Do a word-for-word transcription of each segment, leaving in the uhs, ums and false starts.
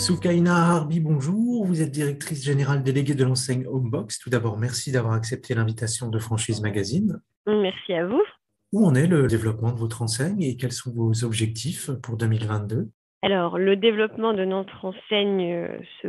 Soukaina Harbi, bonjour. Vous êtes directrice générale déléguée de l'enseigne Homebox. Tout d'abord, merci d'avoir accepté l'invitation de Franchise Magazine. Merci à vous. Où en est le développement de votre enseigne et quels sont vos objectifs pour deux mille vingt-deux? Alors, le développement de notre enseigne euh, se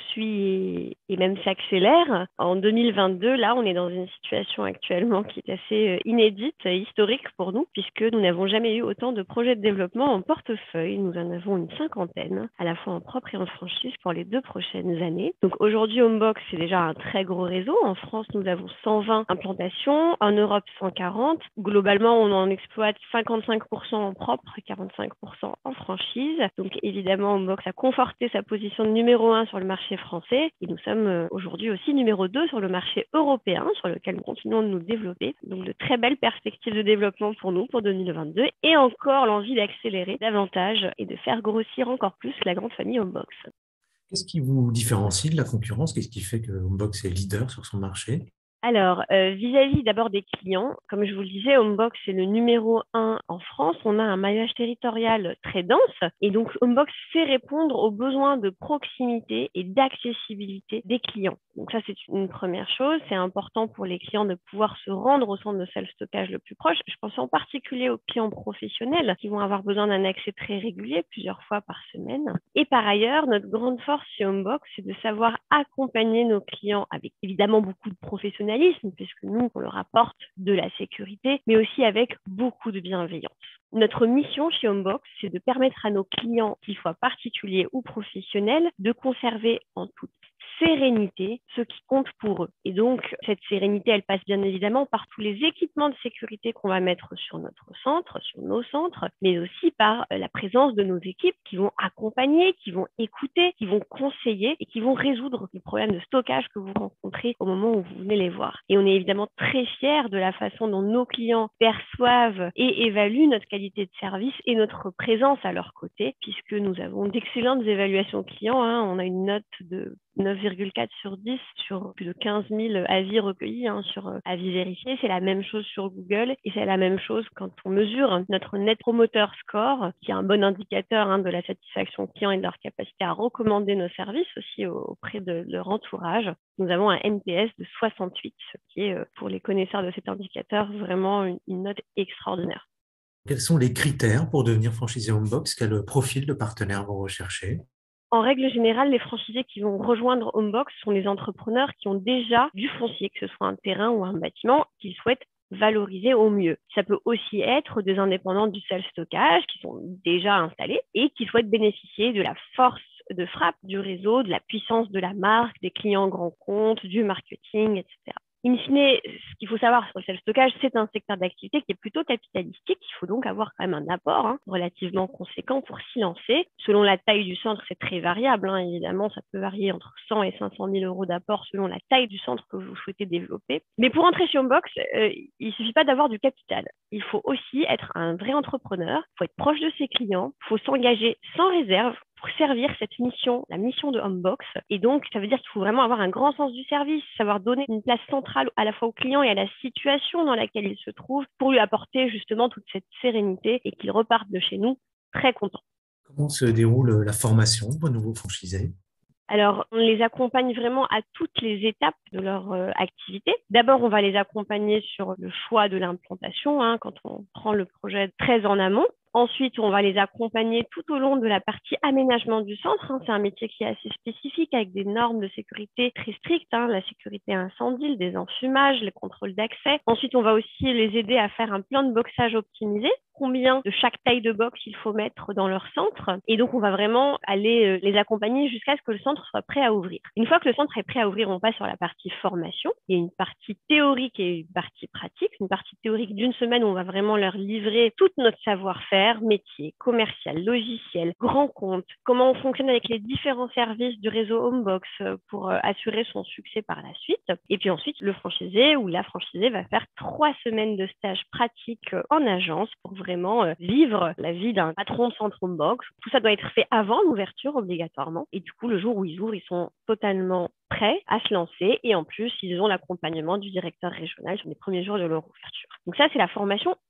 poursuit et, et même s'accélère. En deux mille vingt-deux, là, on est dans une situation actuellement qui est assez euh, inédite, euh, historique pour nous, puisque nous n'avons jamais eu autant de projets de développement en portefeuille. Nous en avons une cinquantaine, à la fois en propre et en franchise pour les deux prochaines années. Donc aujourd'hui, Homebox, c'est déjà un très gros réseau. En France, nous avons cent vingt implantations, en Europe, cent quarante. Globalement, on en exploite cinquante-cinq pour cent en propre et quarante-cinq pour cent en franchise. Donc évidemment, Homebox a conforté sa position de numéro un sur le marché français et nous sommes aujourd'hui aussi numéro deux sur le marché européen sur lequel nous continuons de nous développer. Donc de très belles perspectives de développement pour nous pour deux mille vingt-deux et encore l'envie d'accélérer davantage et de faire grossir encore plus la grande famille Homebox. Qu'est-ce qui vous différencie de la concurrence? Qu'est-ce qui fait que Homebox est leader sur son marché? Alors, euh, vis-à-vis d'abord des clients, comme je vous le disais, Homebox est le numéro un en France. On a un maillage territorial très dense et donc Homebox sait répondre aux besoins de proximité et d'accessibilité des clients. Donc ça, c'est une première chose. C'est important pour les clients de pouvoir se rendre au centre de self-stockage le plus proche. Je pense en particulier aux clients professionnels qui vont avoir besoin d'un accès très régulier, plusieurs fois par semaine. Et par ailleurs, notre grande force chez Homebox, c'est de savoir accompagner nos clients avec évidemment beaucoup de professionnalisme, puisque nous, on leur apporte de la sécurité, mais aussi avec beaucoup de bienveillance. Notre mission chez Homebox, c'est de permettre à nos clients, qu'ils soient particuliers ou professionnels, de conserver en toute sérénité ce qui compte pour eux. Et donc, cette sérénité, elle passe bien évidemment par tous les équipements de sécurité qu'on va mettre sur notre centre, sur nos centres, mais aussi par la présence de nos équipes qui vont accompagner, qui vont écouter, qui vont conseiller et qui vont résoudre les problèmes de stockage que vous rencontrez au moment où vous venez les voir. Et on est évidemment très fiers de la façon dont nos clients perçoivent et évaluent notre qualité de service et notre présence à leur côté, puisque nous avons d'excellentes évaluations clients. Hein. On a une note de neuf virgule quatre sur dix sur plus de quinze mille avis recueillis hein, sur euh, avis vérifiés. C'est la même chose sur Google et c'est la même chose quand on mesure notre Net Promoter Score, qui est un bon indicateur hein, de la satisfaction client et de leur capacité à recommander nos services aussi auprès de leur entourage. Nous avons un N P S de soixante-huit, ce qui est, pour les connaisseurs de cet indicateur, vraiment une, une note extraordinaire. Quels sont les critères pour devenir franchisé Homebox? Quel profil de partenaire vous recherchez? En règle générale, les franchisés qui vont rejoindre Homebox sont les entrepreneurs qui ont déjà du foncier, que ce soit un terrain ou un bâtiment, qu'ils souhaitent valoriser au mieux. Ça peut aussi être des indépendants du self-stockage qui sont déjà installés et qui souhaitent bénéficier de la force de frappe du réseau, de la puissance de la marque, des clients grands comptes, du marketing, et cetera. In fine, ce qu'il faut savoir sur le self-stockage, c'est un secteur d'activité qui est plutôt capitalistique. Il faut donc avoir quand même un apport hein, relativement conséquent pour s'y lancer. Selon la taille du centre, c'est très variable. Hein. Évidemment, ça peut varier entre cent et cinq cent mille euros d'apport selon la taille du centre que vous souhaitez développer. Mais pour entrer chez Homebox, euh, il ne suffit pas d'avoir du capital. Il faut aussi être un vrai entrepreneur. Il faut être proche de ses clients. Il faut s'engager sans réserve pour servir cette mission, la mission de Homebox. Et donc, ça veut dire qu'il faut vraiment avoir un grand sens du service, savoir donner une place centrale à la fois au client et à la situation dans laquelle il se trouve pour lui apporter justement toute cette sérénité et qu'il reparte de chez nous très content. Comment se déroule la formation de vos nouveaux franchisés? Alors, on les accompagne vraiment à toutes les étapes de leur euh, activité. D'abord, on va les accompagner sur le choix de l'implantation, hein, quand on prend le projet très en amont. Ensuite, on va les accompagner tout au long de la partie aménagement du centre. Hein. C'est un métier qui est assez spécifique avec des normes de sécurité très strictes, hein, la sécurité incendie, le désenfumage, les contrôles d'accès. Ensuite, on va aussi les aider à faire un plan de boxage optimisé, combien de chaque taille de box il faut mettre dans leur centre. Et donc, on va vraiment aller les accompagner jusqu'à ce que le centre soit prêt à ouvrir. Une fois que le centre est prêt à ouvrir, on passe sur la partie formation. Il y a une partie théorique et une partie pratique. Une partie théorique d'une semaine où on va vraiment leur livrer tout notre savoir-faire, métier, commercial, logiciel, grand compte, comment on fonctionne avec les différents services du réseau Homebox pour assurer son succès par la suite. Et puis ensuite, le franchisé ou la franchisée va faire trois semaines de stage pratique en agence pour vraiment vivre la vie d'un patron de centre Homebox. Tout ça doit être fait avant l'ouverture obligatoirement. Et du coup, le jour où ils ouvrent, ils sont totalement prêts à se lancer. Et en plus, ils ont l'accompagnement du directeur régional sur les premiers jours de leur ouverture. Donc ça, c'est la formation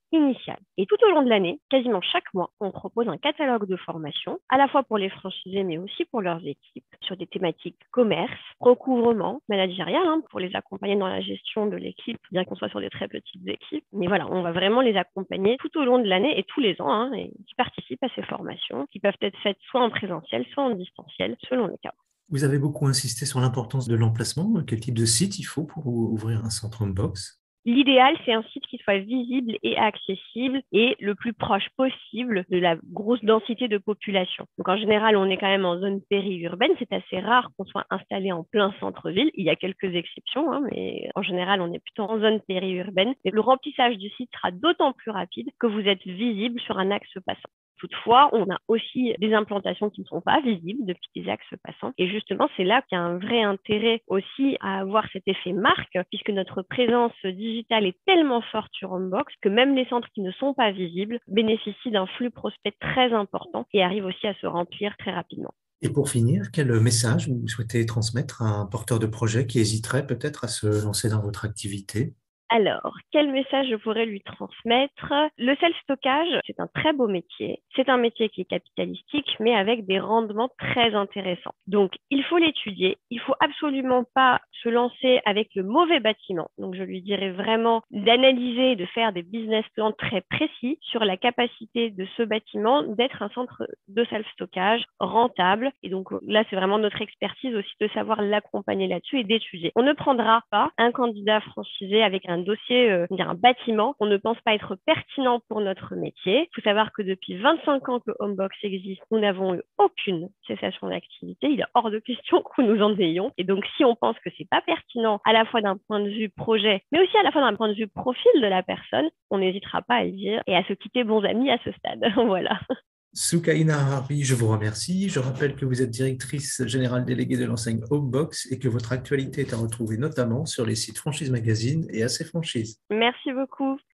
initiale. Et tout au long de l'année, quasiment chaque mois, on propose un catalogue de formation, à la fois pour les franchisés, mais aussi pour leurs équipes, sur des thématiques commerce, recouvrement, managérial, hein, pour les accompagner dans la gestion de l'équipe, bien qu'on soit sur des très petites équipes. Mais voilà, on va vraiment les accompagner tout au long de l'année et tous les ans, hein, et qui participent à ces formations, qui peuvent être faites soit en présentiel, soit en distanciel, selon les cas. Vous avez beaucoup insisté sur l'importance de l'emplacement. Quel type de site il faut pour ouvrir un centre Homebox? L'idéal, c'est un site qui soit visible et accessible et le plus proche possible de la grosse densité de population. Donc en général, on est quand même en zone périurbaine. C'est assez rare qu'on soit installé en plein centre-ville. Il y a quelques exceptions, hein, mais en général, on est plutôt en zone périurbaine. Et le remplissage du site sera d'autant plus rapide que vous êtes visible sur un axe passant. Toutefois, on a aussi des implantations qui ne sont pas visibles depuis des axes passants. Et justement, c'est là qu'il y a un vrai intérêt aussi à avoir cet effet marque, puisque notre présence digitale est tellement forte sur Homebox que même les centres qui ne sont pas visibles bénéficient d'un flux prospect très important et arrivent aussi à se remplir très rapidement. Et pour finir, quel message vous souhaitez transmettre à un porteur de projet qui hésiterait peut-être à se lancer dans votre activité? Alors, quel message je pourrais lui transmettre? Le self-stockage, c'est un très beau métier. C'est un métier qui est capitalistique, mais avec des rendements très intéressants. Donc, il faut l'étudier. Il faut absolument pas se lancer avec le mauvais bâtiment. Donc, je lui dirais vraiment d'analyser, de faire des business plans très précis sur la capacité de ce bâtiment d'être un centre de self-stockage rentable. Et donc, là, c'est vraiment notre expertise aussi de savoir l'accompagner là-dessus et d'étudier. On ne prendra pas un candidat franchisé avec un dossier, euh, un bâtiment qu'on ne pense pas être pertinent pour notre métier. Il faut savoir que depuis vingt-cinq ans que Homebox existe, nous n'avons eu aucune cessation d'activité. Il est hors de question que nous en ayons. Et donc, si on pense que c'est pas pertinent, à la fois d'un point de vue projet, mais aussi à la fois d'un point de vue profil de la personne, on n'hésitera pas à le dire et à se quitter bons amis à ce stade. Voilà. Soukaina Harbi, je vous remercie. Je rappelle que vous êtes directrice générale déléguée de l'enseigne Homebox et que votre actualité est à retrouver notamment sur les sites Franchise Magazine et A C Franchise. Merci beaucoup.